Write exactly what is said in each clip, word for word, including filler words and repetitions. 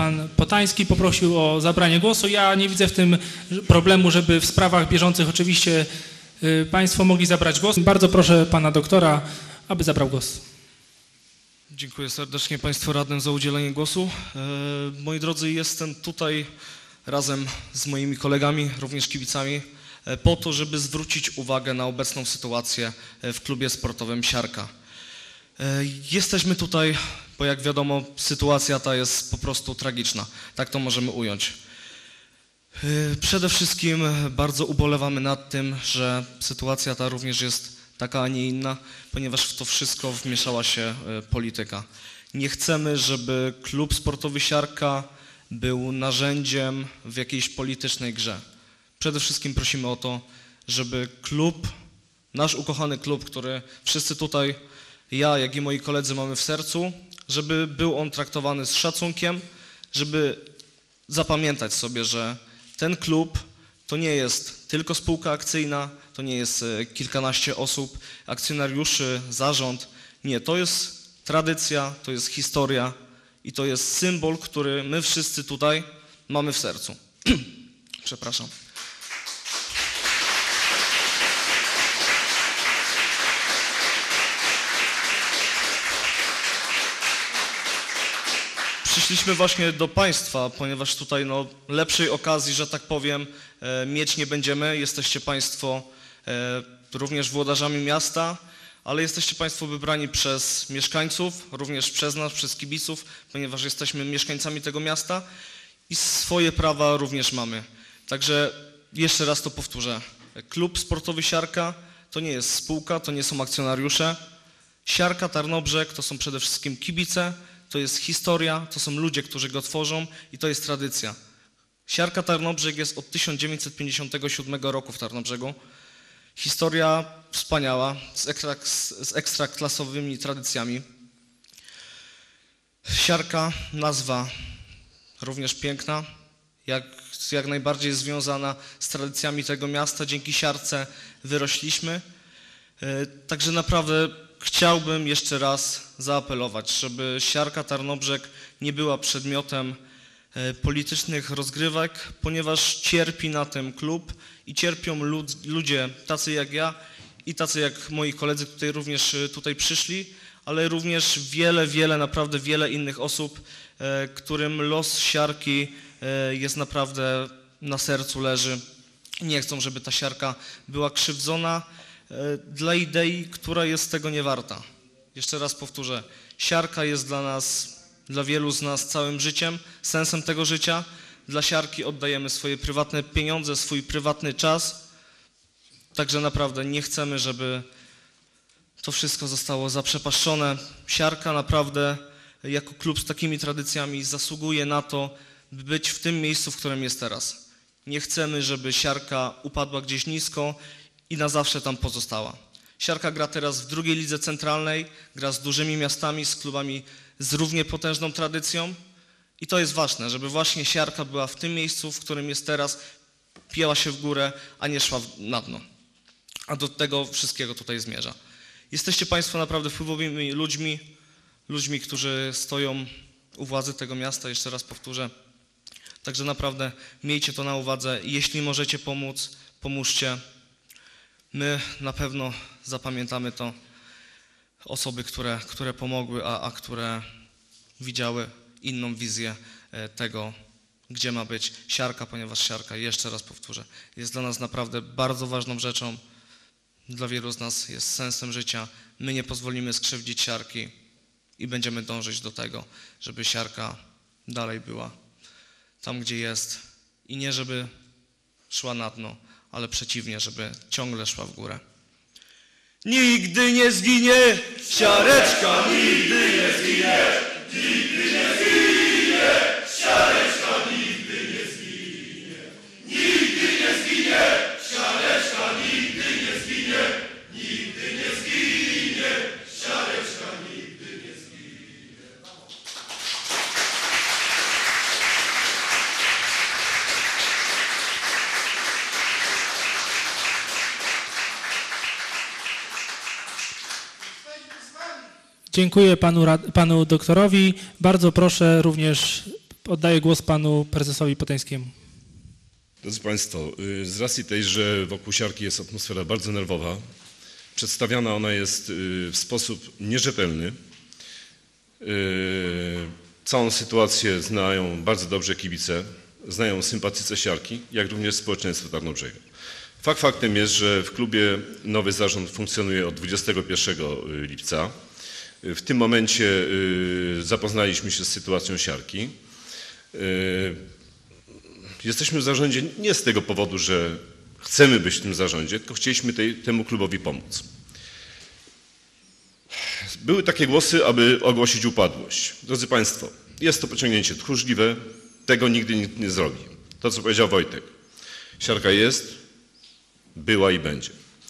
pan Potański poprosił o zabranie głosu. Ja nie widzę w tym problemu, żeby w sprawach bieżących oczywiście państwo mogli zabrać głos. Bardzo proszę pana doktora, aby zabrał głos. Dziękuję serdecznie państwu radnym za udzielenie głosu. Moi drodzy, jestem tutaj razem z moimi kolegami, również kibicami, po to, żeby zwrócić uwagę na obecną sytuację w klubie sportowym Siarka. Jesteśmy tutaj, bo jak wiadomo, sytuacja ta jest po prostu tragiczna. Tak to możemy ująć. Przede wszystkim bardzo ubolewamy nad tym, że sytuacja ta również jest taka, a nie inna, ponieważ w to wszystko wmieszała się polityka. Nie chcemy, żeby klub sportowy Siarka był narzędziem w jakiejś politycznej grze. Przede wszystkim prosimy o to, żeby klub, nasz ukochany klub, który wszyscy tutaj, ja jak i moi koledzy mamy w sercu, żeby był on traktowany z szacunkiem, żeby zapamiętać sobie, że ten klub to nie jest tylko spółka akcyjna, to nie jest kilkanaście osób, akcjonariuszy, zarząd. Nie, to jest tradycja, to jest historia i to jest symbol, który my wszyscy tutaj mamy w sercu. Przepraszam. Przyszliśmy właśnie do państwa, ponieważ tutaj no, lepszej okazji, że tak powiem, e, mieć nie będziemy. Jesteście państwo e, również włodarzami miasta, ale jesteście państwo wybrani przez mieszkańców, również przez nas, przez kibiców, ponieważ jesteśmy mieszkańcami tego miasta i swoje prawa również mamy. Także jeszcze raz to powtórzę. Klub sportowy Siarka to nie jest spółka, to nie są akcjonariusze. Siarka Tarnobrzeg to są przede wszystkim kibice, to jest historia, to są ludzie, którzy go tworzą i to jest tradycja. Siarka Tarnobrzeg jest od tysiąc dziewięćset pięćdziesiątego siódmego roku w Tarnobrzegu. Historia wspaniała, z, ekstra, z ekstraklasowymi tradycjami. Siarka, nazwa również piękna, jak, jak najbardziej związana z tradycjami tego miasta. Dzięki Siarce wyrośliśmy. Także naprawdę chciałbym jeszcze raz zaapelować, żeby Siarka Tarnobrzeg nie była przedmiotem politycznych rozgrywek, ponieważ cierpi na tym klub i cierpią lud, ludzie tacy jak ja i tacy jak moi koledzy, którzy również tutaj przyszli, ale również wiele, wiele, naprawdę wiele innych osób, którym los Siarki jest naprawdę na sercu leży. Nie chcą, żeby ta Siarka była krzywdzona dla idei, która jest tego nie warta. Jeszcze raz powtórzę, Siarka jest dla nas, dla wielu z nas całym życiem, sensem tego życia. Dla Siarki oddajemy swoje prywatne pieniądze, swój prywatny czas. Także naprawdę nie chcemy, żeby to wszystko zostało zaprzepaszczone. Siarka naprawdę jako klub z takimi tradycjami zasługuje na to, by być w tym miejscu, w którym jest teraz. Nie chcemy, żeby Siarka upadła gdzieś nisko i na zawsze tam pozostała. Siarka gra teraz w drugiej lidze centralnej, gra z dużymi miastami, z klubami z równie potężną tradycją i to jest ważne, żeby właśnie Siarka była w tym miejscu, w którym jest teraz, pięła się w górę, a nie szła na dno. A do tego wszystkiego tutaj zmierza. Jesteście państwo naprawdę wpływowymi ludźmi, ludźmi, którzy stoją u władzy tego miasta, jeszcze raz powtórzę. Także naprawdę miejcie to na uwadze. Jeśli możecie pomóc, pomóżcie. My na pewno zapamiętamy to, osoby, które, które pomogły, a, a które widziały inną wizję tego, gdzie ma być Siarka, ponieważ Siarka, jeszcze raz powtórzę, jest dla nas naprawdę bardzo ważną rzeczą. Dla wielu z nas jest sensem życia. My nie pozwolimy skrzywdzić Siarki i będziemy dążyć do tego, żeby Siarka dalej była tam, gdzie jest i nie żeby szła na dno, ale przeciwnie, żeby ciągle szła w górę. Nigdy nie zginie Siareczka, nigdy nie zginie, nigdy nie zginie, Siareczka nigdy nie zginie, nigdy nie zginie, Siareczka nigdy nie zginie, nigdy nie zginie, Siareczka nigdy nie zginie. Dziękuję panu, panu doktorowi. Bardzo proszę również Oddaję głos panu prezesowi Poteńskiemu. Drodzy Państwo, z racji tej, że wokół siarki jest atmosfera bardzo nerwowa, przedstawiana ona jest w sposób nierzetelny. Całą sytuację znają bardzo dobrze kibice, znają sympatycy siarki, jak również społeczeństwo Tarnobrzega. Fakt faktem jest, że w klubie nowy zarząd funkcjonuje od dwudziestego pierwszego lipca. W tym momencie zapoznaliśmy się z sytuacją siarki. Jesteśmy w zarządzie nie z tego powodu, że chcemy być w tym zarządzie, tylko chcieliśmy tej, temu klubowi pomóc. Były takie głosy, aby ogłosić upadłość. Drodzy Państwo, jest to pociągnięcie tchórzliwe, tego nigdy nikt nie zrobi. To, co powiedział Wojtek. Siarka jest, była i będzie.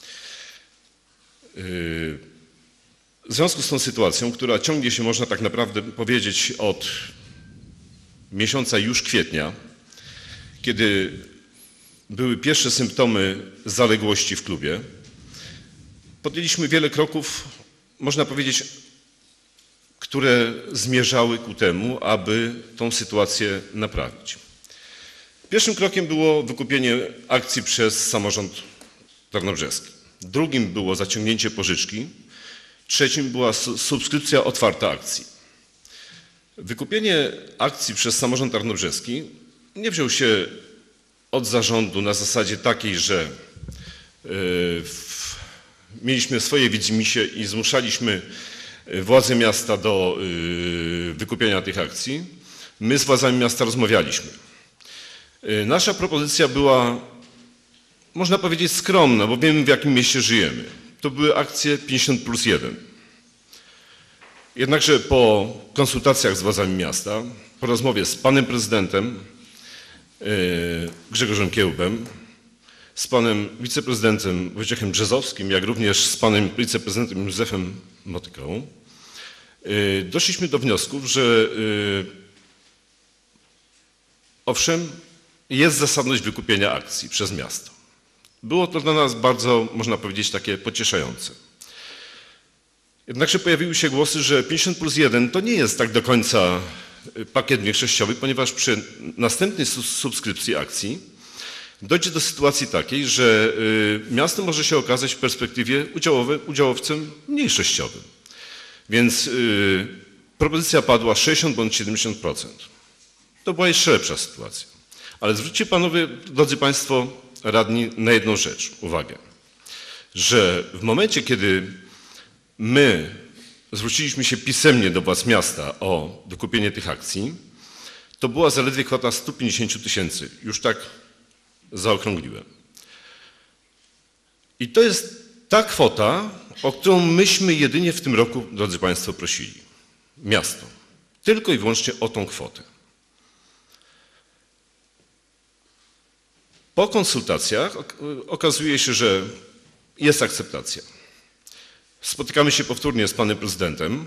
W związku z tą sytuacją, która ciągnie się, można tak naprawdę powiedzieć, od miesiąca już kwietnia, kiedy były pierwsze symptomy zaległości w klubie, podjęliśmy wiele kroków, można powiedzieć, które zmierzały ku temu, aby tą sytuację naprawić. Pierwszym krokiem było wykupienie akcji przez samorząd tarnobrzeski. Drugim było zaciągnięcie pożyczki. Trzecim była subskrypcja otwarta akcji. Wykupienie akcji przez samorząd tarnobrzeski nie wziął się od zarządu na zasadzie takiej, że yy, w, mieliśmy swoje widzimisię i zmuszaliśmy władze miasta do yy, wykupienia tych akcji. My z władzami miasta rozmawialiśmy. Yy, nasza propozycja była, można powiedzieć, skromna, bo wiemy, w jakim mieście żyjemy. To były akcje pięćdziesiąt plus jeden. Jednakże po konsultacjach z władzami miasta, po rozmowie z panem prezydentem Grzegorzem Kiełbem, z panem wiceprezydentem Wojciechem Brzezowskim, jak również z panem wiceprezydentem Józefem Motyką, doszliśmy do wniosków, że owszem, jest zasadność wykupienia akcji przez miasto. Było to dla nas bardzo, można powiedzieć, takie pocieszające. Jednakże pojawiły się głosy, że pięćdziesiąt plus jeden to nie jest tak do końca pakiet większościowy, ponieważ przy następnej subskrypcji akcji dojdzie do sytuacji takiej, że miasto może się okazać w perspektywie udziałowcem mniejszościowym. Więc propozycja padła sześćdziesiąt bądź siedemdziesiąt procent. To była jeszcze lepsza sytuacja. Ale zwróćcie panowie, drodzy Państwo radni, na jedną rzecz uwagę, że w momencie, kiedy my zwróciliśmy się pisemnie do władz miasta o wykupienie tych akcji, to była zaledwie kwota sto pięćdziesiąt tysięcy. Już tak zaokrągliłem. I to jest ta kwota, o którą myśmy jedynie w tym roku, drodzy Państwo, prosili. Miasto. Tylko i wyłącznie o tą kwotę. Po konsultacjach okazuje się, że jest akceptacja. Spotykamy się powtórnie z panem prezydentem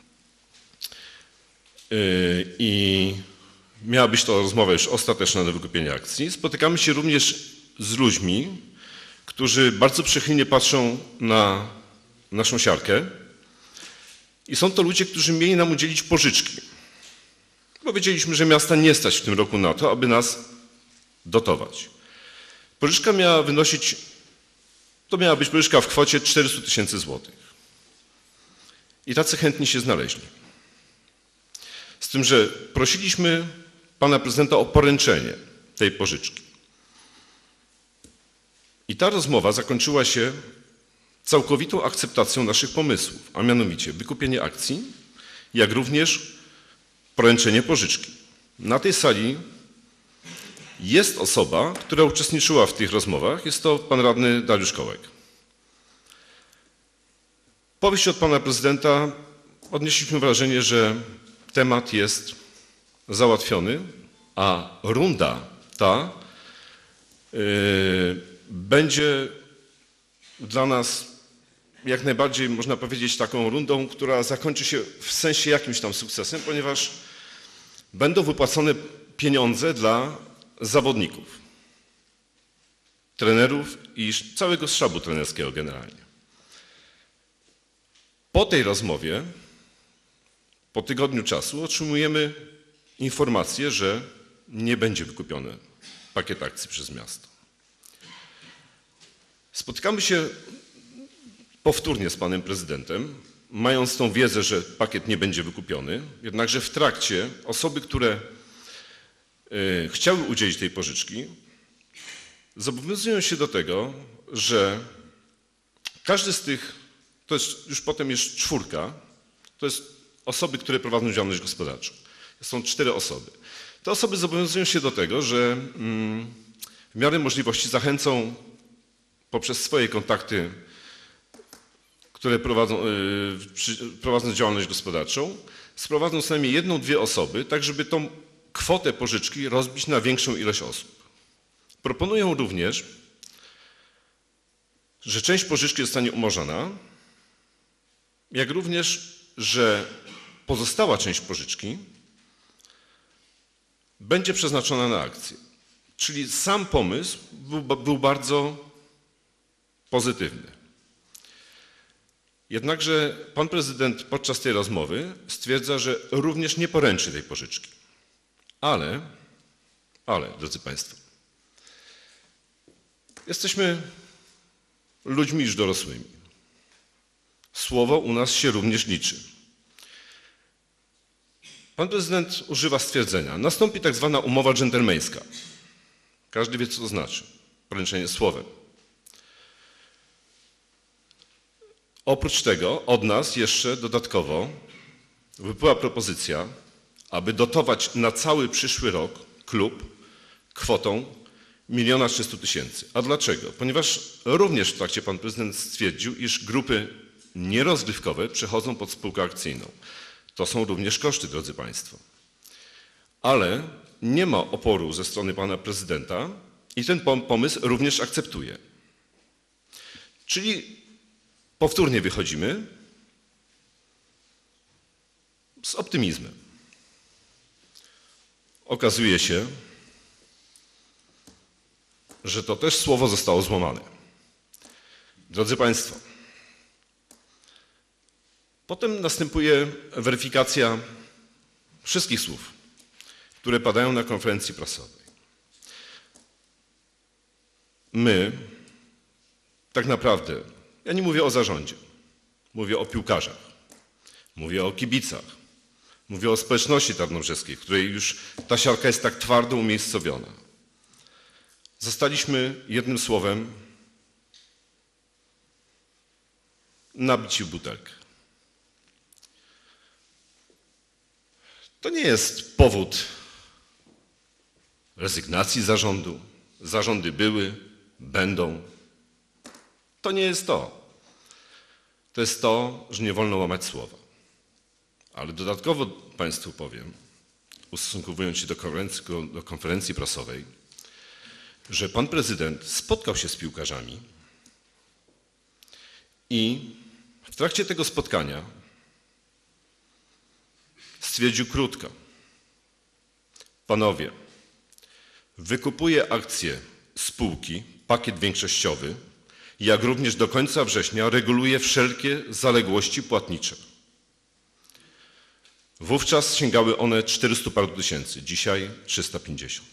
i miała być to rozmowa już ostateczna do wykupienia akcji. Spotykamy się również z ludźmi, którzy bardzo przychylnie patrzą na naszą siarkę i są to ludzie, którzy mieli nam udzielić pożyczki. Powiedzieliśmy, że miasta nie stać w tym roku na to, aby nas dotować. Pożyczka miała wynosić, to miała być pożyczka w kwocie czterysta tysięcy złotych. I tacy chętni się znaleźli. Z tym, że prosiliśmy pana prezydenta o poręczenie tej pożyczki. I ta rozmowa zakończyła się całkowitą akceptacją naszych pomysłów, a mianowicie wykupienie akcji, jak również poręczenie pożyczki. Na tej sali jest osoba, która uczestniczyła w tych rozmowach, jest to pan radny Dariusz Kołek. Po wyjściu od pana prezydenta odnieśliśmy wrażenie, że temat jest załatwiony, a runda ta yy, będzie dla nas jak najbardziej, można powiedzieć, taką rundą, która zakończy się w sensie jakimś tam sukcesem, ponieważ będą wypłacone pieniądze dla zawodników, trenerów i całego sztabu trenerskiego generalnie. Po tej rozmowie, po tygodniu czasu otrzymujemy informację, że nie będzie wykupiony pakiet akcji przez miasto. Spotykamy się powtórnie z panem prezydentem, mając tą wiedzę, że pakiet nie będzie wykupiony, jednakże w trakcie osoby, które y, chciały udzielić tej pożyczki, zobowiązują się do tego, że każdy z tych, to jest już potem jest czwórka, to jest osoby, które prowadzą działalność gospodarczą. Są cztery osoby. Te osoby zobowiązują się do tego, że mm, w miarę możliwości zachęcą poprzez swoje kontakty, które prowadzą, yy, przy, prowadząc działalność gospodarczą, sprowadzą co najmniej jedną, dwie osoby, tak żeby tą kwotę pożyczki rozbić na większą ilość osób. Proponują również, że część pożyczki zostanie umorzona, jak również, że pozostała część pożyczki będzie przeznaczona na akcje. Czyli sam pomysł był, był bardzo pozytywny. Jednakże pan prezydent podczas tej rozmowy stwierdza, że również nie poręczy tej pożyczki. Ale, ale, drodzy państwo, jesteśmy ludźmi już dorosłymi. Słowo u nas się również liczy. Pan prezydent używa stwierdzenia: nastąpi tak zwana umowa dżentelmeńska. Każdy wie, co to znaczy. Poręczenie słowem. Oprócz tego od nas jeszcze dodatkowo wypływa propozycja, aby dotować na cały przyszły rok klub kwotą miliona trzystu tysięcy. A dlaczego? Ponieważ również w trakcie pan prezydent stwierdził, iż grupy nierozgrywkowe przechodzą pod spółkę akcyjną. To są również koszty, drodzy państwo. Ale nie ma oporu ze strony pana prezydenta i ten pomysł również akceptuje. Czyli powtórnie wychodzimy z optymizmem. Okazuje się, że to też słowo zostało złamane. Drodzy państwo, potem następuje weryfikacja wszystkich słów, które padają na konferencji prasowej. My, tak naprawdę, ja nie mówię o zarządzie, mówię o piłkarzach, mówię o kibicach, mówię o społeczności tarnobrzeskiej, w której już ta siarka jest tak twardo umiejscowiona. Zostaliśmy jednym słowem nabici w butelkę. To nie jest powód rezygnacji zarządu. Zarządy były, będą. To nie jest to. To jest to, że nie wolno łamać słowa. Ale dodatkowo państwu powiem, ustosunkowując się do konferencji, do konferencji prasowej, że pan prezydent spotkał się z piłkarzami i w trakcie tego spotkania stwierdził krótko: panowie, wykupuję akcje spółki, pakiet większościowy, jak również do końca września reguluje wszelkie zaległości płatnicze. Wówczas sięgały one czterystu paru tysięcy, dzisiaj trzysta pięćdziesiąt.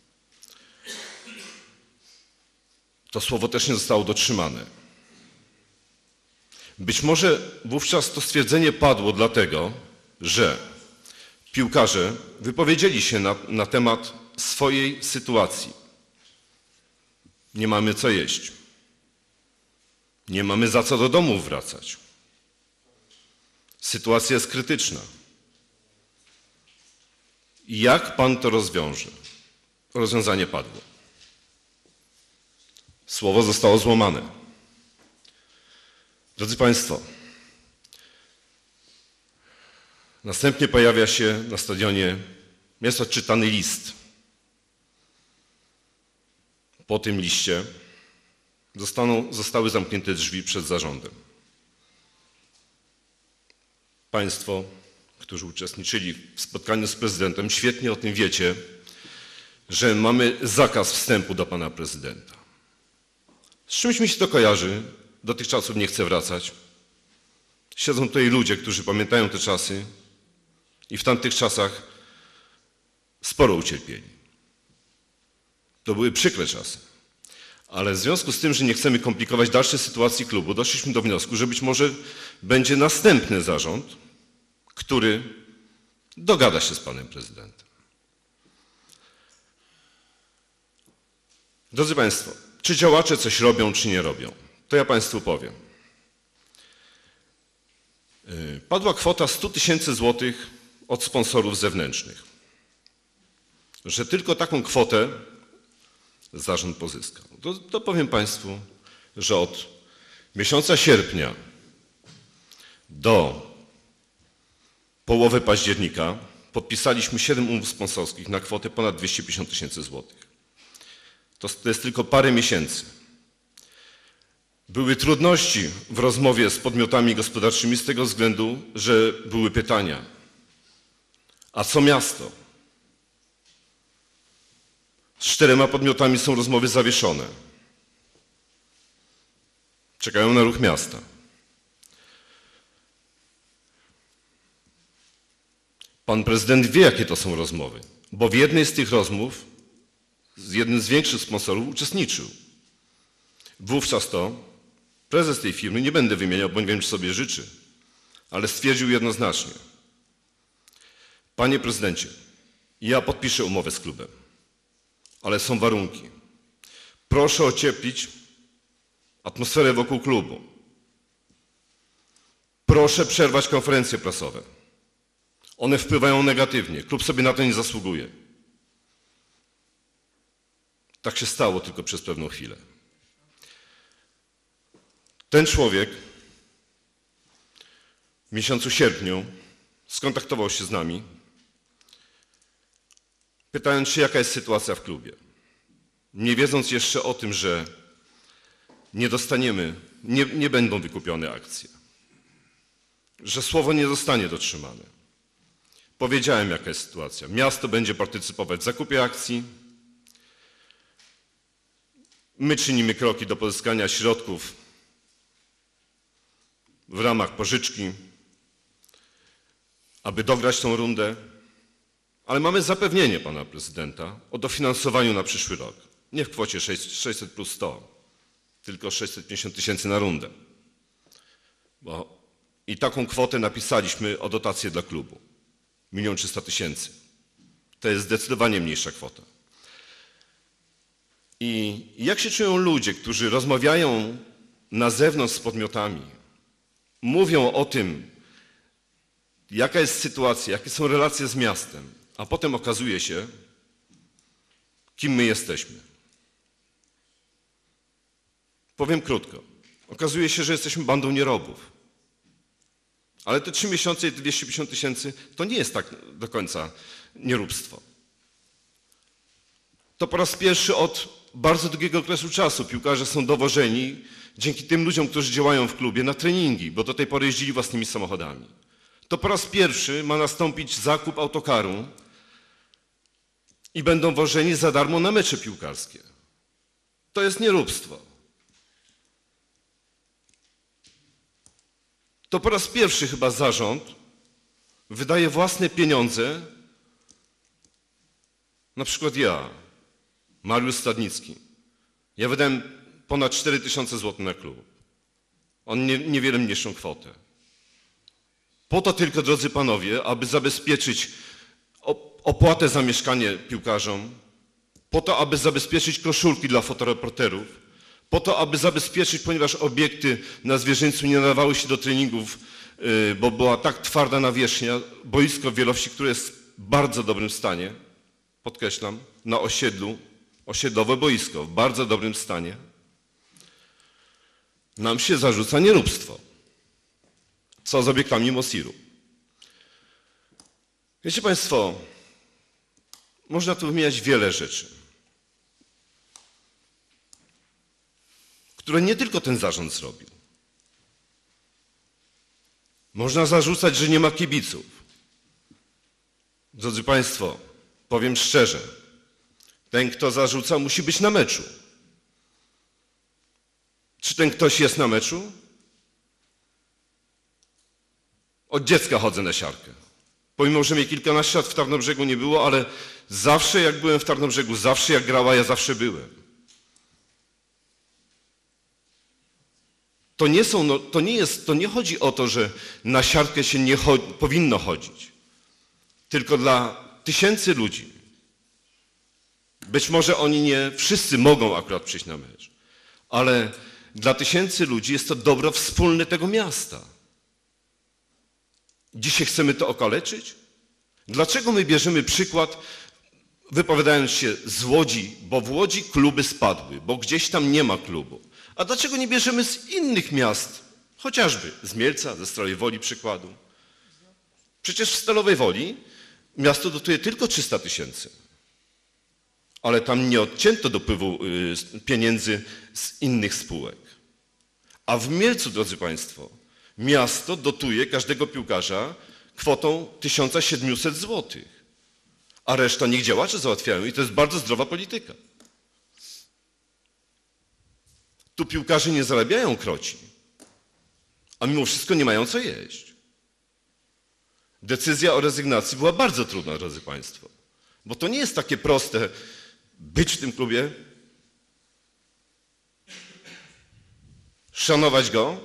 To słowo też nie zostało dotrzymane. Być może wówczas to stwierdzenie padło dlatego, że piłkarze wypowiedzieli się na, na temat swojej sytuacji. Nie mamy co jeść. Nie mamy za co do domu wracać. Sytuacja jest krytyczna. Jak pan to rozwiąże? Rozwiązanie padło. Słowo zostało złamane. Drodzy państwo, następnie pojawia się na stadionie, jest odczytany list. Po tym liście zostaną, zostały zamknięte drzwi przed zarządem. Państwo, którzy uczestniczyli w spotkaniu z prezydentem, świetnie o tym wiecie, że mamy zakaz wstępu do pana prezydenta. Z czymś mi się to kojarzy, do tych czasów nie chcę wracać. Siedzą tutaj ludzie, którzy pamiętają te czasy i w tamtych czasach sporo ucierpieli. To były przykre czasy. Ale w związku z tym, że nie chcemy komplikować dalszej sytuacji klubu, doszliśmy do wniosku, że być może będzie następny zarząd, który dogada się z panem prezydentem. Drodzy Państwo, czy działacze coś robią, czy nie robią? To ja Państwu powiem. Padła kwota sto tysięcy złotych od sponsorów zewnętrznych. Że tylko taką kwotę zarząd pozyskał. To, to powiem Państwu, że od miesiąca sierpnia do połowy października podpisaliśmy siedem umów sponsorskich na kwotę ponad dwieście pięćdziesiąt tysięcy złotych. To, to jest tylko parę miesięcy. Były trudności w rozmowie z podmiotami gospodarczymi z tego względu, że były pytania. A co miasto? Z czterema podmiotami są rozmowy zawieszone. Czekają na ruch miasta. Pan prezydent wie, jakie to są rozmowy, bo w jednej z tych rozmów z jednym z większych sponsorów uczestniczył. Wówczas to prezes tej firmy, nie będę wymieniał, bo nie wiem, czy sobie życzy, ale stwierdził jednoznacznie: panie prezydencie, ja podpiszę umowę z klubem, ale są warunki. Proszę ocieplić atmosferę wokół klubu. Proszę przerwać konferencje prasowe. One wpływają negatywnie. Klub sobie na to nie zasługuje. Tak się stało tylko przez pewną chwilę. Ten człowiek w miesiącu sierpniu skontaktował się z nami, pytając się, jaka jest sytuacja w klubie. Nie wiedząc jeszcze o tym, że nie dostaniemy, nie, nie będą wykupione akcje, że słowo nie zostanie dotrzymane. Powiedziałem, jaka jest sytuacja. Miasto będzie partycypować w zakupie akcji. My czynimy kroki do pozyskania środków w ramach pożyczki, aby dograć tą rundę, ale mamy zapewnienie pana prezydenta o dofinansowaniu na przyszły rok. Nie w kwocie sześćset plus sto, tylko sześćset pięćdziesiąt tysięcy na rundę. Bo i taką kwotę napisaliśmy o dotację dla klubu. milion trzysta tysięcy. To jest zdecydowanie mniejsza kwota. I jak się czują ludzie, którzy rozmawiają na zewnątrz z podmiotami, mówią o tym, jaka jest sytuacja, jakie są relacje z miastem, a potem okazuje się, kim my jesteśmy. Powiem krótko. Okazuje się, że jesteśmy bandą nierobów. Ale te trzy miesiące i te dwieście pięćdziesiąt tysięcy to nie jest tak do końca nieróbstwo. To po raz pierwszy od bardzo długiego okresu czasu piłkarze są dowożeni dzięki tym ludziom, którzy działają w klubie, na treningi, bo do tej pory jeździli własnymi samochodami. To po raz pierwszy ma nastąpić zakup autokaru i będą wożeni za darmo na mecze piłkarskie. To jest nieróbstwo. To po raz pierwszy chyba zarząd wydaje własne pieniądze, na przykład ja, Mariusz Stadnicki. Ja wydałem ponad cztery tysiące złotych na klub. On nie, niewiele mniejszą kwotę. Po to tylko, drodzy panowie, aby zabezpieczyć opłatę za mieszkanie piłkarzom, po to, aby zabezpieczyć koszulki dla fotoreporterów, po to, aby zabezpieczyć, ponieważ obiekty na Zwierzyńcu nie nadawały się do treningów, bo była tak twarda nawierzchnia, boisko w Wielowsi, które jest w bardzo dobrym stanie, podkreślam, na osiedlu, osiedlowe boisko w bardzo dobrym stanie, nam się zarzuca nieróbstwo. Co z obiektami Mosiru? Wiecie Państwo, można tu wymieniać wiele rzeczy, które nie tylko ten zarząd zrobił. Można zarzucać, że nie ma kibiców. Drodzy Państwo, powiem szczerze, ten, kto zarzuca, musi być na meczu. Czy ten ktoś jest na meczu? Od dziecka chodzę na siarkę. Pomimo, że mnie kilkanaście lat w Tarnobrzegu nie było, ale zawsze jak byłem w Tarnobrzegu, zawsze jak grała, ja zawsze byłem. To nie są, no, to nie jest, to nie chodzi o to, że na siatkę się nie cho powinno chodzić. Tylko dla tysięcy ludzi. Być może oni nie wszyscy mogą akurat przyjść na mecz, ale dla tysięcy ludzi jest to dobro wspólne tego miasta. Dzisiaj chcemy to okaleczyć? Dlaczego my bierzemy przykład, wypowiadając się z Łodzi, bo w Łodzi kluby spadły, bo gdzieś tam nie ma klubu. A dlaczego nie bierzemy z innych miast, chociażby z Mielca, ze Stalowej Woli przykładu? Przecież w Stalowej Woli miasto dotuje tylko trzysta tysięcy, ale tam nie odcięto dopływu pieniędzy z innych spółek. A w Mielcu, drodzy Państwo, miasto dotuje każdego piłkarza kwotą tysiąc siedemset złotych, a reszta niech działacze załatwiają i to jest bardzo zdrowa polityka. Tu piłkarze nie zarabiają kroci, a mimo wszystko nie mają co jeść. Decyzja o rezygnacji była bardzo trudna, drodzy Państwo, bo to nie jest takie proste być w tym klubie, szanować go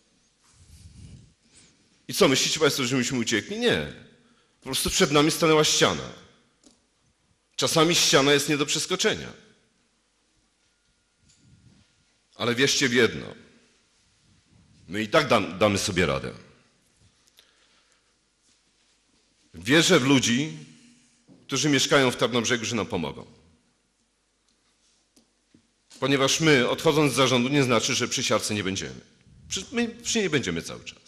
i co, myślicie Państwo, że myśmy uciekli? Nie. Po prostu przed nami stanęła ściana. Czasami ściana jest nie do przeskoczenia. Ale wierzcie w jedno, my i tak dam, damy sobie radę. Wierzę w ludzi, którzy mieszkają w Tarnobrzegu, że nam pomogą. Ponieważ my, odchodząc z zarządu, nie znaczy, że przy siarce nie będziemy. Przy, my przy niej będziemy cały czas.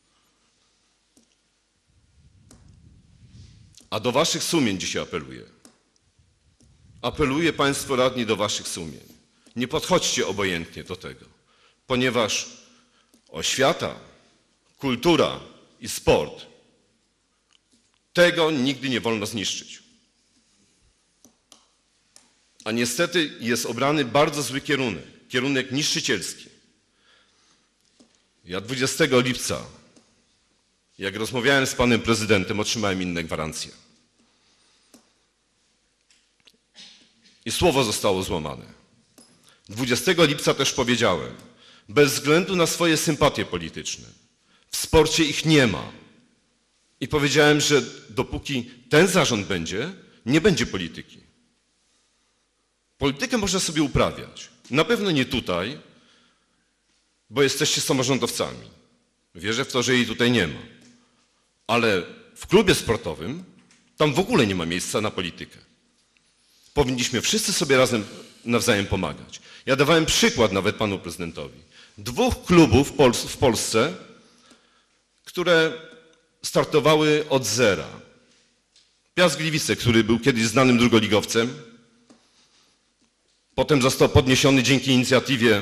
A do waszych sumień dzisiaj apeluję. Apeluję Państwo radni do waszych sumień. Nie podchodźcie obojętnie do tego, ponieważ oświata, kultura i sport, tego nigdy nie wolno zniszczyć. A niestety jest obrany bardzo zły kierunek, kierunek niszczycielski. Ja dwudziestego lipca, jak rozmawiałem z panem prezydentem, otrzymałem inne gwarancje. I słowo zostało złamane. dwudziestego lipca też powiedziałem, bez względu na swoje sympatie polityczne, w sporcie ich nie ma. I powiedziałem, że dopóki ten zarząd będzie, nie będzie polityki. Politykę można sobie uprawiać. Na pewno nie tutaj, bo jesteście samorządowcami. Wierzę w to, że jej tutaj nie ma. Ale w klubie sportowym tam w ogóle nie ma miejsca na politykę. Powinniśmy wszyscy sobie razem nawzajem pomagać. Ja dawałem przykład nawet panu prezydentowi. Dwóch klubów w Polsce, które startowały od zera. Piast Gliwice, który był kiedyś znanym drugoligowcem, potem został podniesiony dzięki inicjatywie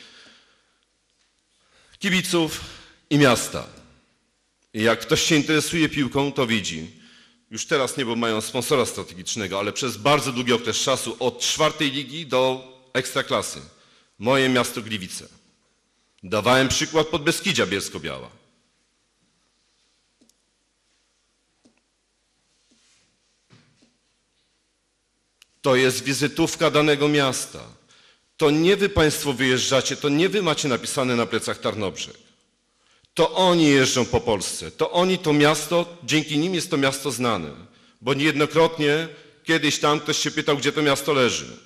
kibiców i miasta. I jak ktoś się interesuje piłką, to widzi. Już teraz nie, bo mają sponsora strategicznego, ale przez bardzo długi okres czasu, od czwartej ligi do ekstraklasy. Moje miasto Gliwice. Dawałem przykład Podbeskidzia Bielsko-Biała. To jest wizytówka danego miasta. To nie wy Państwo wyjeżdżacie, to nie wy macie napisane na plecach Tarnobrzeg. To oni jeżdżą po Polsce. To oni to miasto, dzięki nim jest to miasto znane. Bo niejednokrotnie kiedyś tam ktoś się pytał, gdzie to miasto leży.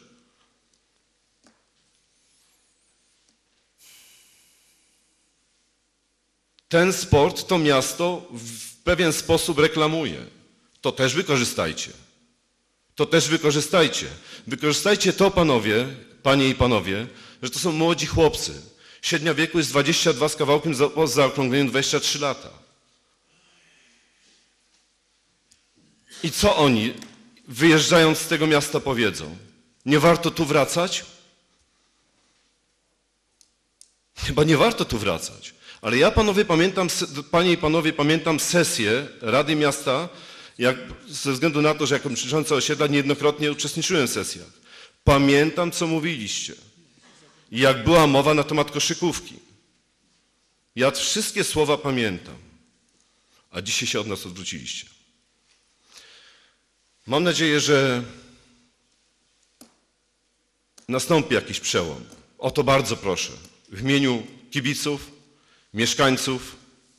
Ten sport to miasto w pewien sposób reklamuje. To też wykorzystajcie. To też wykorzystajcie. Wykorzystajcie to, panowie, panie i panowie, że to są młodzi chłopcy. Średnia wieku jest dwadzieścia dwa z kawałkiem, po zaokrągleniu dwadzieścia trzy lata. I co oni, wyjeżdżając z tego miasta, powiedzą? Nie warto tu wracać? Chyba nie warto tu wracać. Ale ja, panowie, pamiętam, panie i panowie, pamiętam sesję Rady Miasta, jak, ze względu na to, że jako przewodniczący osiedla niejednokrotnie uczestniczyłem w sesjach. Pamiętam, co mówiliście. Jak była mowa na temat koszykówki. Ja wszystkie słowa pamiętam. A dzisiaj się od nas odwróciliście. Mam nadzieję, że nastąpi jakiś przełom. O to bardzo proszę. W imieniu kibiców, mieszkańców.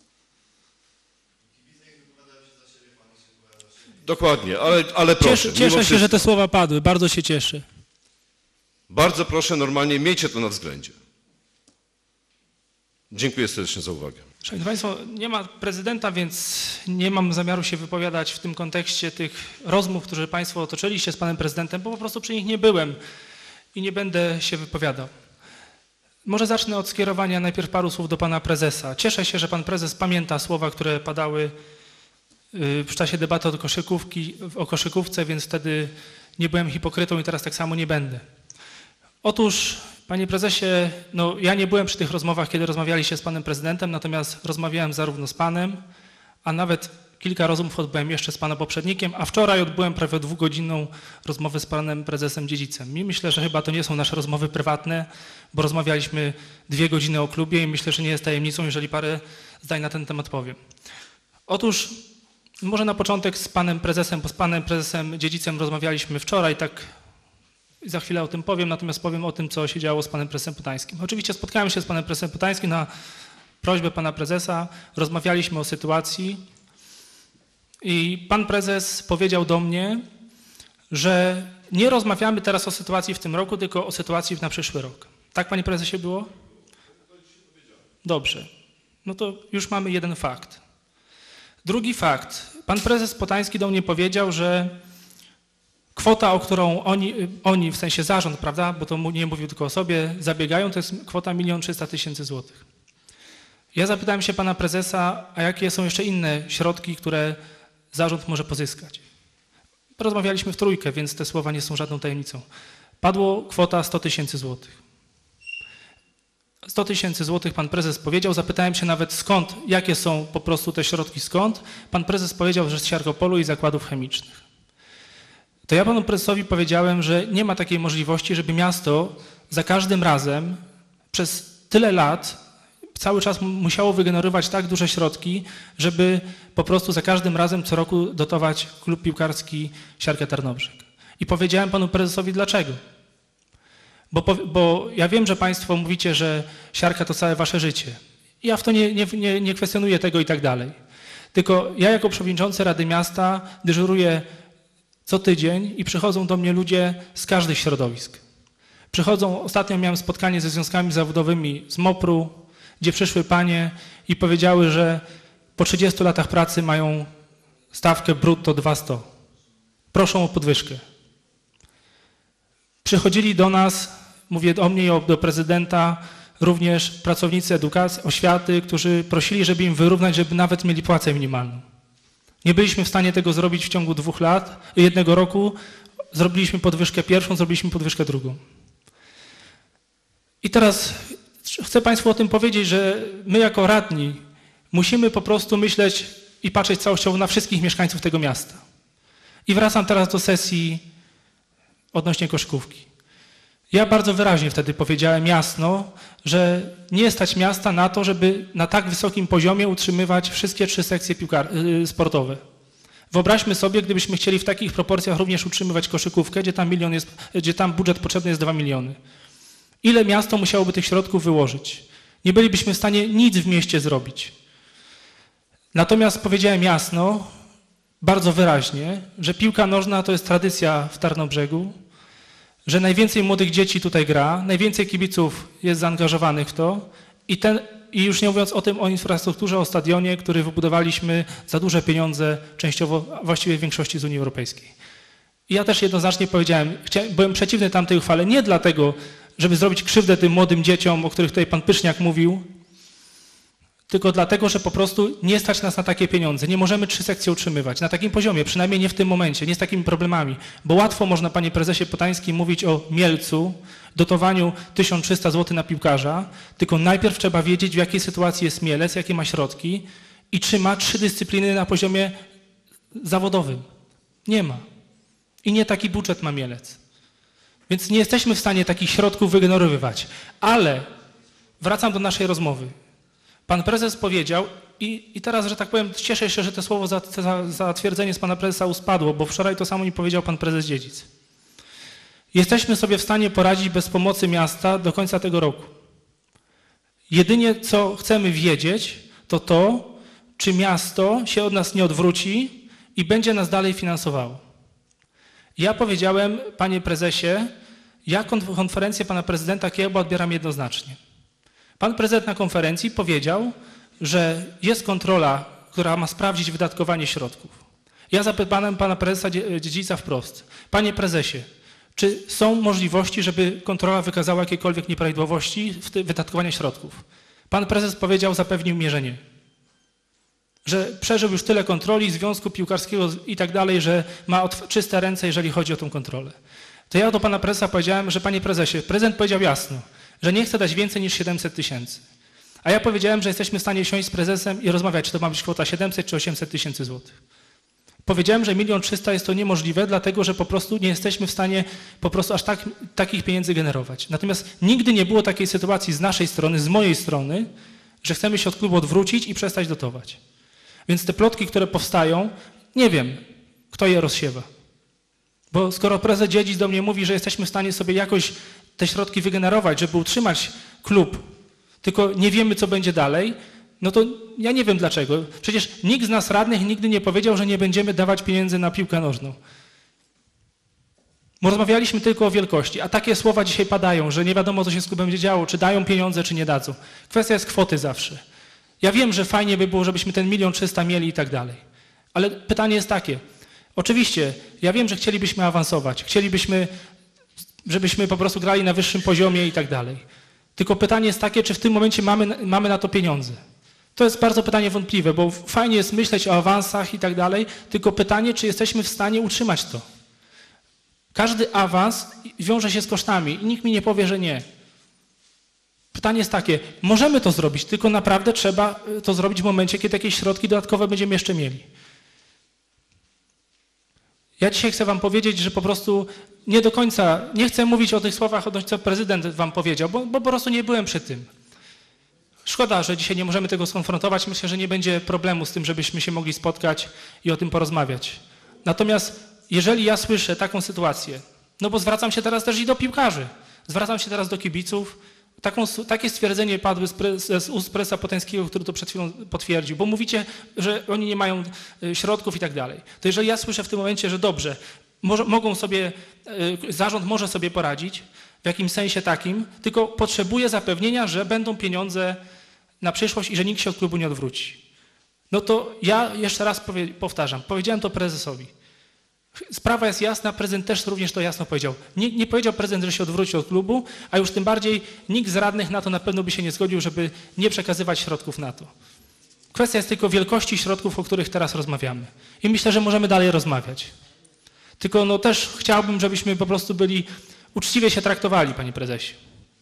Dokładnie, ale, ale proszę. Cieszę, cieszę się, wszystko, że te słowa padły. Bardzo się cieszę. Bardzo proszę, normalnie miejcie to na względzie. Dziękuję serdecznie za uwagę. Szanowni Państwo, nie ma prezydenta, więc nie mam zamiaru się wypowiadać w tym kontekście tych rozmów, które Państwo otoczyliście z Panem Prezydentem, bo po prostu przy nich nie byłem i nie będę się wypowiadał. Może zacznę od skierowania najpierw paru słów do Pana Prezesa. Cieszę się, że Pan Prezes pamięta słowa, które padały w czasie debaty o, koszykówki, o koszykówce, więc wtedy nie byłem hipokrytą i teraz tak samo nie będę. Otóż, Panie Prezesie, no ja nie byłem przy tych rozmowach, kiedy rozmawialiście z Panem Prezydentem, natomiast rozmawiałem zarówno z Panem, a nawet kilka rozmów odbyłem jeszcze z Pana poprzednikiem, a wczoraj odbyłem prawie dwugodzinną rozmowę z Panem Prezesem Dziedzicem. I myślę, że chyba to nie są nasze rozmowy prywatne, bo rozmawialiśmy dwie godziny o klubie i myślę, że nie jest tajemnicą, jeżeli parę zdań na ten temat powiem. Otóż może na początek z Panem Prezesem, bo z Panem Prezesem Dziedzicem rozmawialiśmy wczoraj, tak za chwilę o tym powiem, natomiast powiem o tym, co się działo z Panem Prezesem Potańskim. Oczywiście spotkałem się z Panem Prezesem Potańskim na prośbę Pana Prezesa, rozmawialiśmy o sytuacji i Pan Prezes powiedział do mnie, że nie rozmawiamy teraz o sytuacji w tym roku, tylko o sytuacji na przyszły rok. Tak, Panie Prezesie, było? Dobrze. No to już mamy jeden fakt. Drugi fakt. Pan Prezes Potański do mnie powiedział, że kwota, o którą oni, oni, w sensie zarząd, prawda, bo to nie mówił tylko o sobie, zabiegają, to jest kwota milion trzysta tysięcy złotych. Ja zapytałem się Pana Prezesa, a jakie są jeszcze inne środki, które zarząd może pozyskać. Porozmawialiśmy w trójkę, więc te słowa nie są żadną tajemnicą. Padło kwota sto tysięcy złotych. sto tysięcy złotych Pan Prezes powiedział, zapytałem się nawet skąd, jakie są po prostu te środki, skąd. Pan Prezes powiedział, że z Siarkopolu i zakładów chemicznych. To ja Panu Prezesowi powiedziałem, że nie ma takiej możliwości, żeby miasto za każdym razem przez tyle lat cały czas musiało wygenerować tak duże środki, żeby po prostu za każdym razem co roku dotować klub piłkarski Siarka Tarnobrzeg. I powiedziałem Panu Prezesowi dlaczego. Bo, bo ja wiem, że Państwo mówicie, że Siarka to całe Wasze życie. Ja w to nie, nie, nie, nie kwestionuję tego i tak dalej. Tylko ja jako przewodniczący Rady Miasta dyżuruję co tydzień i przychodzą do mnie ludzie z każdych środowisk. Przychodzą, ostatnio miałem spotkanie ze związkami zawodowymi z MOPR-u, gdzie przyszły panie i powiedziały, że po trzydziestu latach pracy mają stawkę brutto dwieście sto. Proszą o podwyżkę. Przychodzili do nas, mówię o mnie i do prezydenta, również pracownicy edukacji, oświaty, którzy prosili, żeby im wyrównać, żeby nawet mieli płacę minimalną. Nie byliśmy w stanie tego zrobić w ciągu dwóch lat, jednego roku. Zrobiliśmy podwyżkę pierwszą, zrobiliśmy podwyżkę drugą. I teraz chcę Państwu o tym powiedzieć, że my jako radni musimy po prostu myśleć i patrzeć całościowo na wszystkich mieszkańców tego miasta. I wracam teraz do sesji odnośnie koszykówki. Ja bardzo wyraźnie wtedy powiedziałem jasno, że nie stać miasta na to, żeby na tak wysokim poziomie utrzymywać wszystkie trzy sekcje piłkar- sportowe. Wyobraźmy sobie, gdybyśmy chcieli w takich proporcjach również utrzymywać koszykówkę, gdzie tam, milion jest, gdzie tam budżet potrzebny jest dwa miliony. Ile miasto musiałoby tych środków wyłożyć? Nie bylibyśmy w stanie nic w mieście zrobić. Natomiast powiedziałem jasno, bardzo wyraźnie, że piłka nożna to jest tradycja w Tarnobrzegu, że najwięcej młodych dzieci tutaj gra, najwięcej kibiców jest zaangażowanych w to i, ten, i już nie mówiąc o tym, o infrastrukturze, o stadionie, który wybudowaliśmy za duże pieniądze, częściowo, właściwie w większości z Unii Europejskiej. I ja też jednoznacznie powiedziałem, chciałem, byłem przeciwny tamtej uchwale nie dlatego, żeby zrobić krzywdę tym młodym dzieciom, o których tutaj pan Pyszniak mówił, tylko dlatego, że po prostu nie stać nas na takie pieniądze. Nie możemy trzy sekcje utrzymywać na takim poziomie, przynajmniej nie w tym momencie, nie z takimi problemami. Bo łatwo można, panie prezesie Potański, mówić o Mielcu, dotowaniu tysiąc trzysta złotych na piłkarza, tylko najpierw trzeba wiedzieć, w jakiej sytuacji jest Mielec, jakie ma środki i czy ma trzy dyscypliny na poziomie zawodowym. Nie ma. I nie taki budżet ma Mielec. Więc nie jesteśmy w stanie takich środków wygenerowywać. Ale wracam do naszej rozmowy. Pan prezes powiedział, I, i teraz, że tak powiem, cieszę się, że to słowo za, za, zatwierdzenie z pana prezesa uspadło, bo wczoraj to samo mi powiedział pan prezes Dziedzic. Jesteśmy sobie w stanie poradzić bez pomocy miasta do końca tego roku. Jedynie co chcemy wiedzieć, to to, czy miasto się od nas nie odwróci i będzie nas dalej finansowało. Ja powiedziałem, panie prezesie, ja konferencję pana prezydenta Kiełba odbieram jednoznacznie. Pan prezydent na konferencji powiedział, że jest kontrola, która ma sprawdzić wydatkowanie środków. Ja zapytałem pana prezesa Dziedzica wprost. Panie prezesie, czy są możliwości, żeby kontrola wykazała jakiekolwiek nieprawidłowości w wydatkowaniu środków? Pan prezes powiedział, zapewnił mnie, że nie. Że przeżył już tyle kontroli, Związku Piłkarskiego i tak dalej, że ma czyste ręce, jeżeli chodzi o tą kontrolę. To ja do pana prezesa powiedziałem, że panie prezesie, prezydent powiedział jasno, że nie chce dać więcej niż siedemset tysięcy. A ja powiedziałem, że jesteśmy w stanie siąść z prezesem i rozmawiać, czy to ma być kwota siedemset czy osiemset tysięcy złotych. Powiedziałem, że milion trzysta jest to niemożliwe, dlatego że po prostu nie jesteśmy w stanie po prostu aż tak, takich pieniędzy generować. Natomiast nigdy nie było takiej sytuacji z naszej strony, z mojej strony, że chcemy się od klubu odwrócić i przestać dotować. Więc te plotki, które powstają, nie wiem, kto je rozsiewa. Bo skoro prezes Dziedzic do mnie mówi, że jesteśmy w stanie sobie jakoś te środki wygenerować, żeby utrzymać klub, tylko nie wiemy, co będzie dalej, no to ja nie wiem dlaczego. Przecież nikt z nas radnych nigdy nie powiedział, że nie będziemy dawać pieniędzy na piłkę nożną. Bo rozmawialiśmy tylko o wielkości, a takie słowa dzisiaj padają, że nie wiadomo, co się z klubem będzie działo, czy dają pieniądze, czy nie dadzą. Kwestia jest kwoty zawsze. Ja wiem, że fajnie by było, żebyśmy ten milion trzysta mieli i tak dalej. Ale pytanie jest takie. Oczywiście, ja wiem, że chcielibyśmy awansować, chcielibyśmy, żebyśmy po prostu grali na wyższym poziomie i tak dalej. Tylko pytanie jest takie, czy w tym momencie mamy, mamy na to pieniądze. To jest bardzo pytanie wątpliwe, bo fajnie jest myśleć o awansach i tak dalej, tylko pytanie, czy jesteśmy w stanie utrzymać to. Każdy awans wiąże się z kosztami i nikt mi nie powie, że nie. Pytanie jest takie, możemy to zrobić, tylko naprawdę trzeba to zrobić w momencie, kiedy jakieś środki dodatkowe będziemy jeszcze mieli. Ja dzisiaj chcę wam powiedzieć, że po prostu nie do końca, nie chcę mówić o tych słowach, o tym, co prezydent wam powiedział, bo, bo po prostu nie byłem przy tym. Szkoda, że dzisiaj nie możemy tego skonfrontować. Myślę, że nie będzie problemu z tym, żebyśmy się mogli spotkać i o tym porozmawiać. Natomiast jeżeli ja słyszę taką sytuację, no bo zwracam się teraz też i do piłkarzy, zwracam się teraz do kibiców, taką, takie stwierdzenie padły z, pre, z ust prezesa Potańskiego, który to przed chwilą potwierdził, bo mówicie, że oni nie mają środków i tak dalej. To jeżeli ja słyszę w tym momencie, że dobrze, może, mogą sobie, zarząd może sobie poradzić, w jakimś sensie takim, tylko potrzebuje zapewnienia, że będą pieniądze na przyszłość i że nikt się od klubu nie odwróci. No to ja jeszcze raz powie, powtarzam, powiedziałem to prezesowi. Sprawa jest jasna, prezydent też również to jasno powiedział. Nie, nie powiedział prezydent, że się odwróci od klubu, a już tym bardziej nikt z radnych na to na pewno by się nie zgodził, żeby nie przekazywać środków na to. Kwestia jest tylko wielkości środków, o których teraz rozmawiamy. I myślę, że możemy dalej rozmawiać. Tylko no też chciałbym, żebyśmy po prostu byli uczciwie się traktowali, panie prezesie.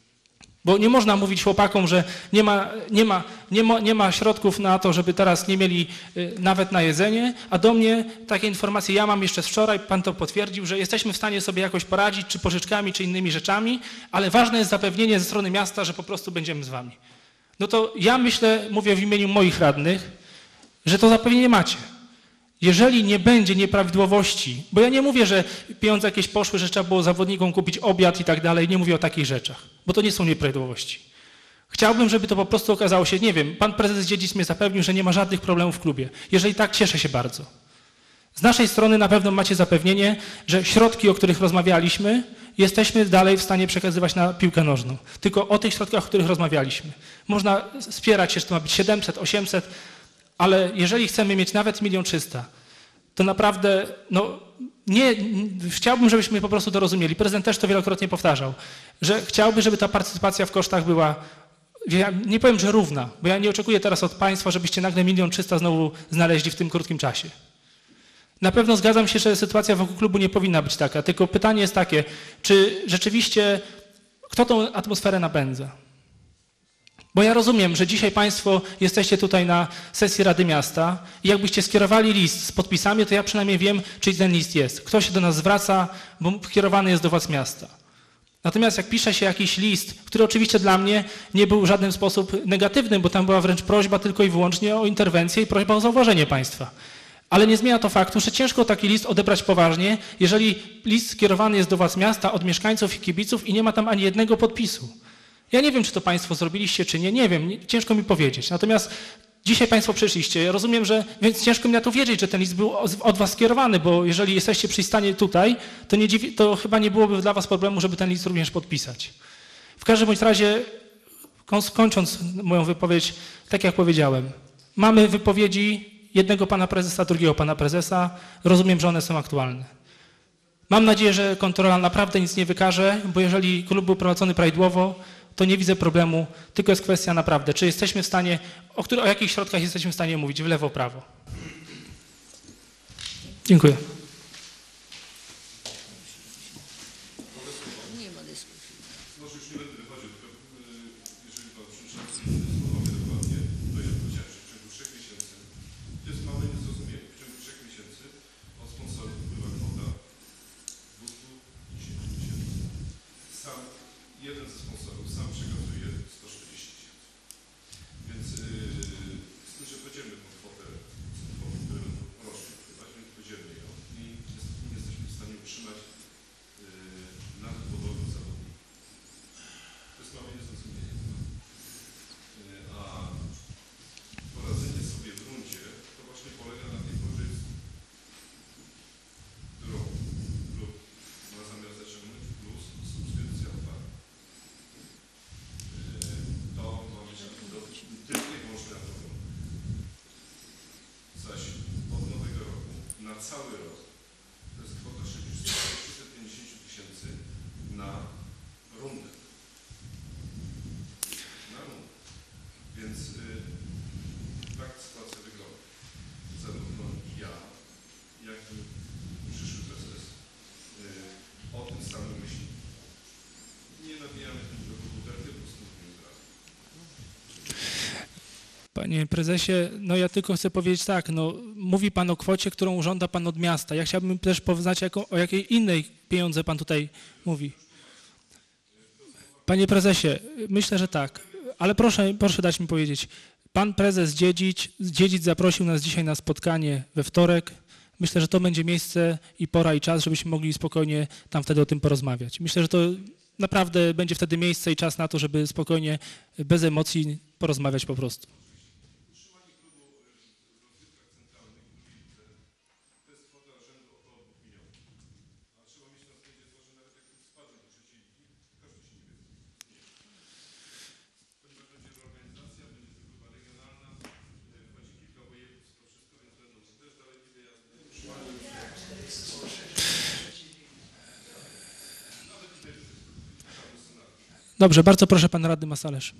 Bo nie można mówić chłopakom, że nie ma, nie ma, nie ma, nie ma środków na to, żeby teraz nie mieli y, nawet na jedzenie, a do mnie takie informacje ja mam jeszcze z wczoraj, pan to potwierdził, że jesteśmy w stanie sobie jakoś poradzić, czy pożyczkami, czy innymi rzeczami, ale ważne jest zapewnienie ze strony miasta, że po prostu będziemy z wami. No to ja myślę, mówię w imieniu moich radnych, że to zapewnienie macie. Jeżeli nie będzie nieprawidłowości, bo ja nie mówię, że pieniądze jakieś poszły, że trzeba było zawodnikom kupić obiad i tak dalej, nie mówię o takich rzeczach, bo to nie są nieprawidłowości. Chciałbym, żeby to po prostu okazało się, nie wiem, pan prezes Dziedzic mnie zapewnił, że nie ma żadnych problemów w klubie. Jeżeli tak, cieszę się bardzo. Z naszej strony na pewno macie zapewnienie, że środki, o których rozmawialiśmy, jesteśmy dalej w stanie przekazywać na piłkę nożną. Tylko o tych środkach, o których rozmawialiśmy. Można spierać się, czy to ma być siedemset, osiemset, ale jeżeli chcemy mieć nawet milion trzysta, to naprawdę, no, nie, chciałbym, żebyśmy po prostu to rozumieli. Prezydent też to wielokrotnie powtarzał, że chciałby, żeby ta partycypacja w kosztach była, ja nie powiem, że równa, bo ja nie oczekuję teraz od państwa, żebyście nagle milion trzysta znowu znaleźli w tym krótkim czasie. Na pewno zgadzam się, że sytuacja wokół klubu nie powinna być taka, tylko pytanie jest takie, czy rzeczywiście, kto tą atmosferę napędza? Bo ja rozumiem, że dzisiaj państwo jesteście tutaj na sesji Rady Miasta i jakbyście skierowali list z podpisami, to ja przynajmniej wiem, czy ten list jest. Kto się do nas zwraca, bo kierowany jest do władz miasta. Natomiast jak pisze się jakiś list, który oczywiście dla mnie nie był w żaden sposób negatywny, bo tam była wręcz prośba tylko i wyłącznie o interwencję i prośba o zauważenie państwa. Ale nie zmienia to faktu, że ciężko taki list odebrać poważnie, jeżeli list skierowany jest do władz miasta od mieszkańców i kibiców i nie ma tam ani jednego podpisu. Ja nie wiem, czy to państwo zrobiliście, czy nie, nie wiem, nie, ciężko mi powiedzieć. Natomiast dzisiaj państwo przyszliście, ja rozumiem, że, więc ciężko mi na to wierzyć, że ten list był od was skierowany, bo jeżeli jesteście przy stanie tutaj, to, nie dziwi, to chyba nie byłoby dla was problemu, żeby ten list również podpisać. W każdym bądź razie, kończąc moją wypowiedź, tak jak powiedziałem, mamy wypowiedzi jednego pana prezesa, drugiego pana prezesa, rozumiem, że one są aktualne. Mam nadzieję, że kontrola naprawdę nic nie wykaże, bo jeżeli klub był prowadzony prawidłowo, to nie widzę problemu, tylko jest kwestia naprawdę, czy jesteśmy w stanie, o, który, o jakich środkach jesteśmy w stanie mówić, w lewo, prawo. Dziękuję. Nie ma dyskusji. Może już nie będę wychodził, tylko jeżeli pan przewodniczący powie dokładnie, to ja powiedziałem, że w ciągu trzech miesięcy, to jest małe niezrozumienie, w ciągu trzech miesięcy od sponsorów wpływa kwota dwieście dziesięć tysięcy. Sam jeden ze sponsorów sam przekazuje sto czterdzieści tysięcy. Więc yy, z tym, że będziemy tą kwotę, kwotę, które będą rocznie wpływać, więc będziemy ją i niestety nie jesteśmy w stanie utrzymać yy, nawet powodu zawodników. To jest małe niezrozumienie. Yy, a poradzenie sobie w rundzie to właśnie polega na tej korzyści, którą klub ma zamiar zaciągnąć, plus subskrypcja otwarta. To ma być tylko i wyłącznie na to. Zaś od nowego roku na cały rok to jest kwota sześćset pięćdziesiąt tysięcy na rundę. Na rundę. Więc y, tak sytuacja wygląda. Zarówno ja, jak i przyszły prezes y, o tym samym myślimy. Nie nabijamy do komputery, po prostu mówimy zrazu. Panie prezesie, no ja tylko chcę powiedzieć tak, no mówi pan o kwocie, którą żąda pan od miasta. Ja chciałbym też poznać, jako, o jakiej innej pieniądze pan tutaj mówi. Panie prezesie, myślę, że tak, ale proszę, proszę dać mi powiedzieć. Pan prezes Dziedzic, Dziedzic zaprosił nas dzisiaj na spotkanie we wtorek. Myślę, że to będzie miejsce i pora i czas, żebyśmy mogli spokojnie tam wtedy o tym porozmawiać. Myślę, że to naprawdę będzie wtedy miejsce i czas na to, żeby spokojnie, bez emocji porozmawiać po prostu. Dobrze, bardzo proszę pan radny Masalerz.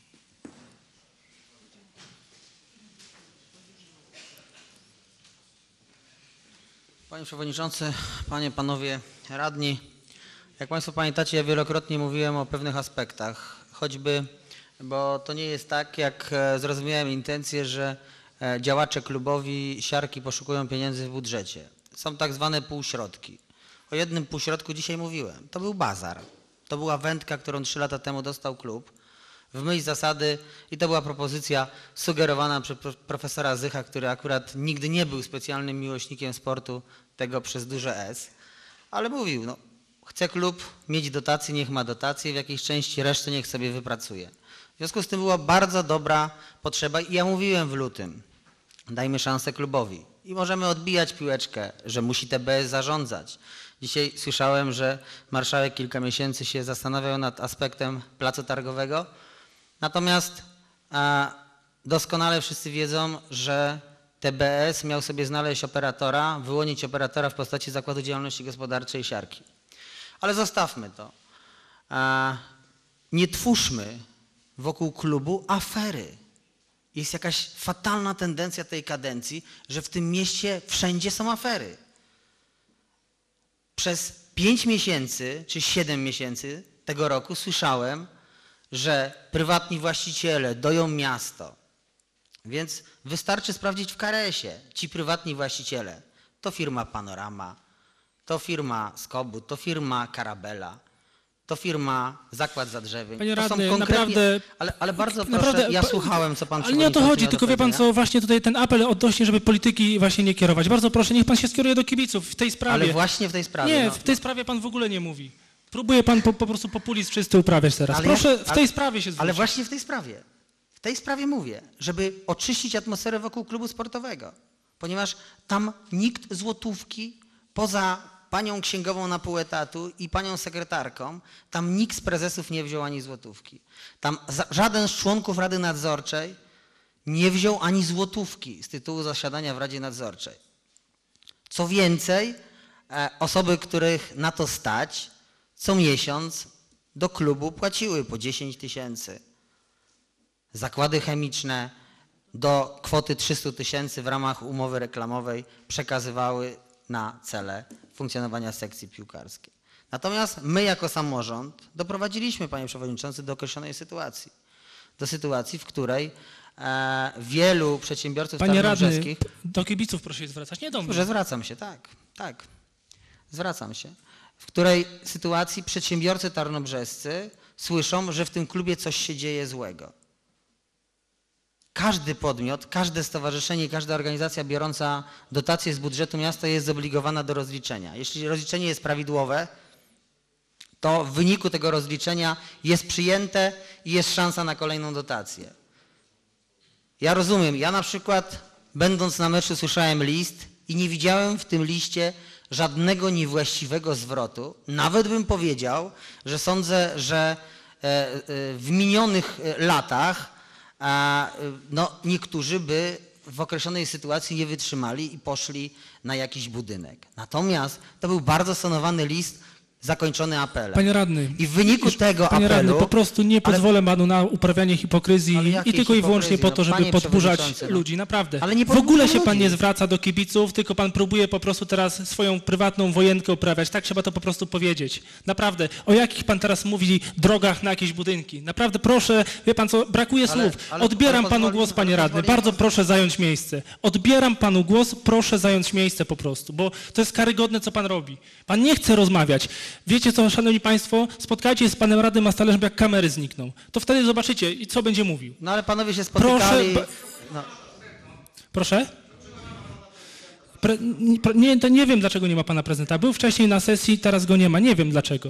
Panie Przewodniczący, Panie, Panowie Radni, jak Państwo pamiętacie, ja wielokrotnie mówiłem o pewnych aspektach, choćby, bo to nie jest tak, jak zrozumiałem intencje, że działacze klubowi siarki poszukują pieniędzy w budżecie. Są tak zwane półśrodki. O jednym półśrodku dzisiaj mówiłem. To był bazar. To była wędka, którą trzy lata temu dostał klub w myśl zasady i to była propozycja sugerowana przez profesora Zycha, który akurat nigdy nie był specjalnym miłośnikiem sportu, tego przez duże S, ale mówił, no chce klub mieć dotację, niech ma dotację, w jakiejś części resztę niech sobie wypracuje. W związku z tym była bardzo dobra potrzeba i ja mówiłem w lutym, dajmy szansę klubowi i możemy odbijać piłeczkę, że musi T B S zarządzać. Dzisiaj słyszałem, że marszałek kilka miesięcy się zastanawiał nad aspektem placu targowego, natomiast a, doskonale wszyscy wiedzą, że T B S miał sobie znaleźć operatora, wyłonić operatora w postaci Zakładu Działalności Gospodarczej Siarki. Ale zostawmy to. A, nie twórzmy wokół klubu afery. Jest jakaś fatalna tendencja tej kadencji, że w tym mieście wszędzie są afery. Przez pięć miesięcy czy siedem miesięcy tego roku słyszałem, że prywatni właściciele doją miasto. Więc wystarczy sprawdzić w karesie. Ci prywatni właściciele to firma Panorama, to firma Skobut, to firma Karabela. to firma Zakład Zadrzewień. Panie To są radny, konkretnie- naprawdę... Ale, ale bardzo proszę, naprawdę, ja pa- słuchałem, co pan Ale nie o to przewodniczący chodzi, miał do tylko wie pan powiedzenia. co, właśnie tutaj ten apel odnośnie, żeby polityki właśnie nie kierować. Bardzo proszę, niech pan się skieruje do kibiców w tej sprawie. Ale właśnie w tej sprawie. Nie, no. w tej sprawie pan w ogóle nie mówi. Próbuje pan po, po prostu populizm czysty uprawiać teraz. Ale Proszę ja- w ale- tej sprawie się zwrócić. Ale właśnie w tej sprawie. W tej sprawie mówię, żeby oczyścić atmosferę wokół klubu sportowego. Ponieważ tam nikt złotówki poza panią księgową na pół etatu i panią sekretarką, tam nikt z prezesów nie wziął ani złotówki. Tam za, żaden z członków Rady Nadzorczej nie wziął ani złotówki z tytułu zasiadania w Radzie Nadzorczej. Co więcej, e, osoby, których na to stać, co miesiąc do klubu płaciły po dziesięć tysięcy. Zakłady chemiczne do kwoty trzysta tysięcy w ramach umowy reklamowej przekazywały na cele funkcjonowania sekcji piłkarskiej. Natomiast my jako samorząd doprowadziliśmy, panie przewodniczący, do określonej sytuacji. Do sytuacji, w której e, wielu przedsiębiorców Panie radny, tarnobrzyskich... do kibiców proszę się zwracać, nie do mnie. Dobrze, zwracam się, tak, tak. Zwracam się. W której sytuacji przedsiębiorcy tarnobrzescy słyszą, że w tym klubie coś się dzieje złego. Każdy podmiot, każde stowarzyszenie, każda organizacja biorąca dotacje z budżetu miasta jest zobligowana do rozliczenia. Jeśli rozliczenie jest prawidłowe, to w wyniku tego rozliczenia jest przyjęte i jest szansa na kolejną dotację. Ja rozumiem, ja na przykład będąc na meczu słyszałem list i nie widziałem w tym liście żadnego niewłaściwego zwrotu. Nawet bym powiedział, że sądzę, że w minionych latach no, niektórzy by w określonej sytuacji nie wytrzymali i poszli na jakiś budynek. Natomiast to był bardzo sonowany list zakończony apelem. Panie radny, I w wyniku tego panie apelu... radny, po prostu nie ale- pozwolę panu na uprawianie hipokryzji Ale i jakiej tylko i wyłącznie po to, hipokryzji? żeby No, panie podburzać przewodniczący, no. ludzi, naprawdę. Ale nie w ogóle podburzam się pan ludzi. nie zwraca do kibiców, tylko pan próbuje po prostu teraz swoją prywatną wojenkę uprawiać. Tak trzeba to po prostu powiedzieć. Naprawdę. O jakich pan teraz mówi drogach na jakieś budynki? Naprawdę proszę, wie pan co, brakuje Ale- słów. ale- Odbieram ale panu pozwoli- głos, panie ale radny. pozwoli Bardzo pan- proszę zająć miejsce. Odbieram panu głos, proszę zająć miejsce po prostu, bo to jest karygodne, co pan robi. Pan nie chce rozmawiać. Wiecie co, szanowni państwo, spotkajcie się z panem radnym Mastalerzem, jak kamery znikną. To wtedy zobaczycie, i co będzie mówił. No ale panowie się Proszę, spotykali... ba- No. Proszę? Pre, nie, pre- nie, to nie wiem, dlaczego nie ma pana prezydenta. Był wcześniej na sesji, teraz go nie ma. Nie wiem dlaczego.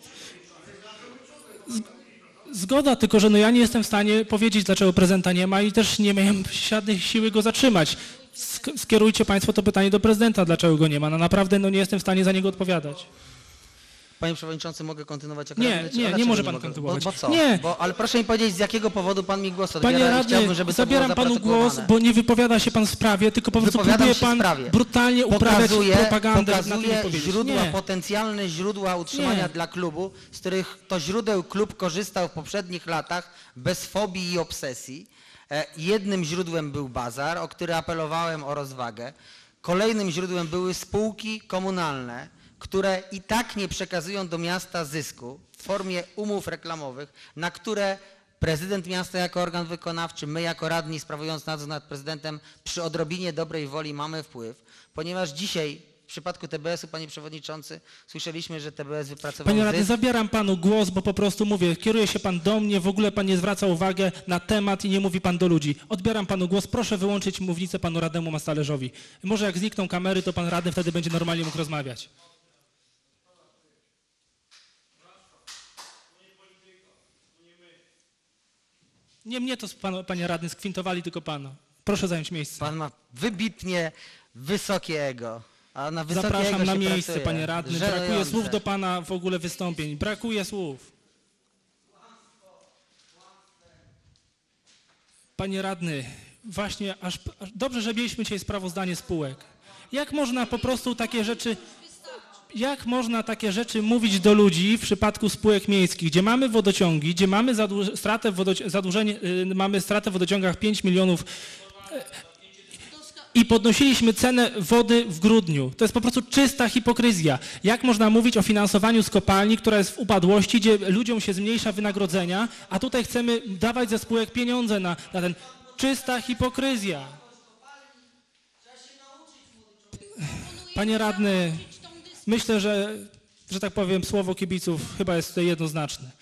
Z- Zgoda, tylko że no ja nie jestem w stanie powiedzieć, dlaczego prezydenta nie ma i też nie miałem żadnej siły go zatrzymać. Sk- Skierujcie państwo to pytanie do prezydenta, dlaczego go nie ma. No naprawdę no nie jestem w stanie za niego odpowiadać. Panie przewodniczący, mogę kontynuować? jako Nie, radny, czy- nie, a nie dlaczego może pan mogę? kontynuować. Bo, bo co? Nie. Bo, ale proszę mi powiedzieć, z jakiego powodu pan mi głos odbiera Panie i radny, chciałbym, żeby to zabieram było panu głos, zaprotokołowane. bo nie wypowiada się pan w sprawie, tylko po prostu Wypowiadam próbuje się w pan sprawie. brutalnie uprawiać Pokazuje, propagandę na tym pokazuje nie powiedzieć. źródła, Nie. potencjalne źródła utrzymania Nie. dla klubu, z których to źródeł klub korzystał w poprzednich latach bez fobii i obsesji. E, Jednym źródłem był bazar, o który apelowałem o rozwagę. Kolejnym źródłem były spółki komunalne, które i tak nie przekazują do miasta zysku w formie umów reklamowych, na które prezydent miasta jako organ wykonawczy, my jako radni sprawując nadzór nad prezydentem przy odrobinie dobrej woli mamy wpływ, ponieważ dzisiaj w przypadku T B S-u, panie przewodniczący, słyszeliśmy, że T B S wypracował Panie radny, zysk. zabieram panu głos, bo po prostu mówię, kieruje się pan do mnie, w ogóle pan nie zwraca uwagi na temat i nie mówi pan do ludzi. Odbieram panu głos, proszę wyłączyć mównicę panu radnemu Mastalerzowi. Może jak znikną kamery, to pan radny wtedy będzie normalnie mógł rozmawiać. Nie mnie to, pan, panie radny, skwintowali, tylko pana. Proszę zająć miejsce. Pan ma wybitnie wysokie ego. A na wysokie ego Zapraszam na się miejsce, pracuje. panie radny. Brakuje Żenujące. słów do pana w ogóle wystąpień. Brakuje słów. Panie radny, właśnie aż, aż dobrze, że mieliśmy dzisiaj sprawozdanie spółek. Jak można po prostu takie rzeczy... Jak można takie rzeczy mówić do ludzi w przypadku spółek miejskich, gdzie mamy wodociągi, gdzie mamy zadłu- stratę w wodoci- zadłużenie, y, mamy stratę w wodociągach pięć milionów y, i podnosiliśmy cenę wody w grudniu. To jest po prostu czysta hipokryzja. Jak można mówić o finansowaniu z kopalni, która jest w upadłości, gdzie ludziom się zmniejsza wynagrodzenia, a tutaj chcemy dawać ze spółek pieniądze na, na ten... Czysta hipokryzja. Panie radny, myślę, że że tak powiem, słowo kibiców chyba jest tutaj jednoznaczne.